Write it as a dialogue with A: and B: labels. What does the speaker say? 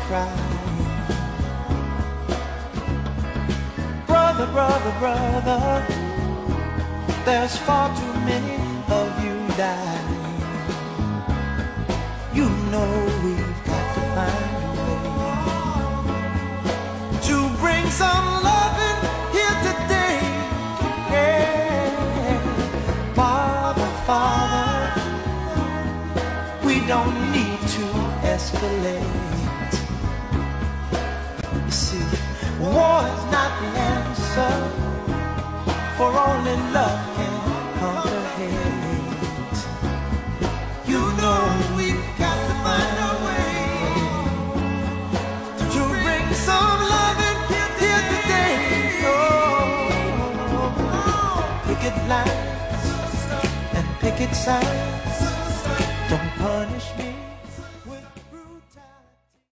A: crying. Brother, brother, brother, there's far too many of you dying. You know we've got to find a way to bring some loving here today. Yeah. Father, Father, we don't need to escalate. You see, war is not the answer, for only love can conquer hate. You know we've got to find a way to bring some loving here today. Oh, picket lines and picket signs don't punish me.